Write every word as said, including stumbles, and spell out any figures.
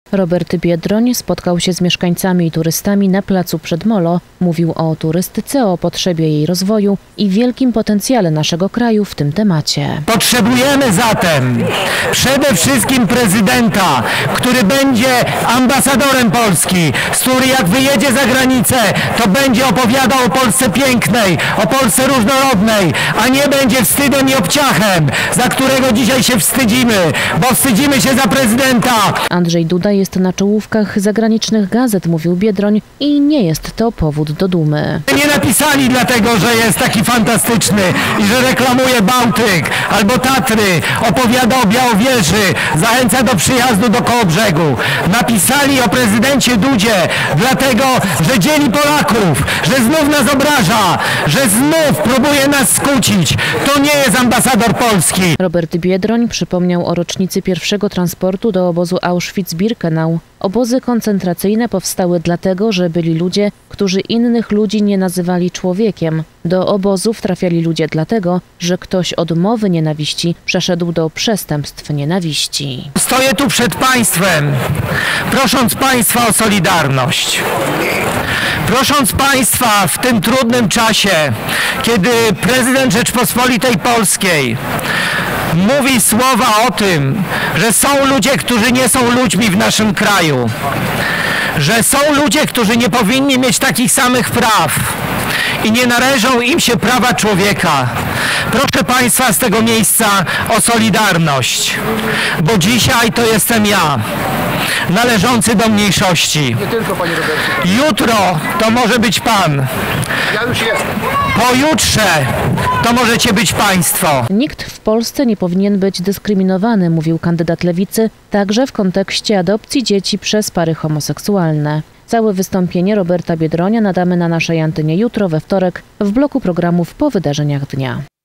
Robert Biedroń spotkał się z mieszkańcami i turystami na placu przed Molo. Mówił o turystyce, o potrzebie jej rozwoju i wielkim potencjale naszego kraju w tym temacie. Potrzebujemy zatem przede wszystkim prezydenta, który będzie ambasadorem Polski, z który jak wyjedzie za granicę, to będzie opowiadał o Polsce pięknej, o Polsce różnorodnej, a nie będzie wstydem i obciachem, za którego dzisiaj się wstydzimy, bo wstydzimy się za prezydenta. Andrzej Duda jest na czołówkach zagranicznych gazet, mówił Biedroń, i nie jest to powód do dumy. Nie napisali dlatego, że jest taki fantastyczny i że reklamuje Bałtyk albo Tatry, opowiada o Białowieży, zachęca do przyjazdu do Kołobrzegu. Napisali o prezydencie Dudzie dlatego, że dzieli Polaków, że znów nas obraża, że znów próbuje nas skłócić. To nie jest ambasador Polski. Robert Biedroń przypomniał o rocznicy pierwszego transportu do obozu Auschwitz-Birkenau. Obozy koncentracyjne powstały dlatego, że byli ludzie, którzy innych ludzi nie nazywali człowiekiem. Do obozów trafiali ludzie dlatego, że ktoś od mowy nienawiści przeszedł do przestępstw nienawiści. Stoję tu przed Państwem, prosząc Państwa o solidarność. Prosząc Państwa w tym trudnym czasie, kiedy prezydent Rzeczpospolitej Polskiej mówi słowa o tym, że są ludzie, którzy nie są ludźmi w naszym kraju, że są ludzie, którzy nie powinni mieć takich samych praw i nie należą im się prawa człowieka. Proszę Państwa z tego miejsca o solidarność, bo dzisiaj to jestem ja, należący do mniejszości. Nie tylko, panie Robercie. Jutro to może być Pan. Ja już jestem. Pojutrze to możecie być Państwo. Nikt w Polsce nie powinien być dyskryminowany, mówił kandydat Lewicy, także w kontekście adopcji dzieci przez pary homoseksualne. Całe wystąpienie Roberta Biedronia nadamy na naszej antenie jutro we wtorek w bloku programów po wydarzeniach dnia.